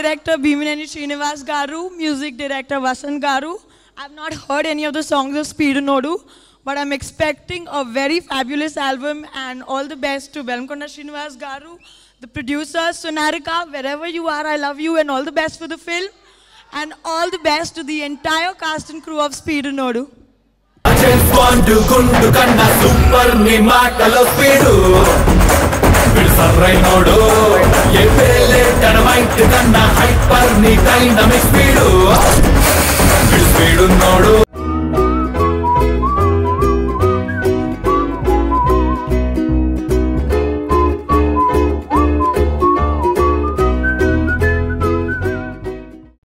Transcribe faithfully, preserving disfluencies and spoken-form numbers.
director Bhimaneni Srinivas garu, music director Vasanth garu. I've not heard any of the songs of Speedunnodu, but I'm expecting a very fabulous album, and all the best to Bellamkonda Srinivas garu, the producer Sonarika, wherever you are, I love you, and all the best for the film, and all the best to the entire cast and crew of Speedunnodu. James Bond gundu kanna super ni maatalo speedu Vilsarrainodu ye pele dynamite kanna hyper ni dynamic speedu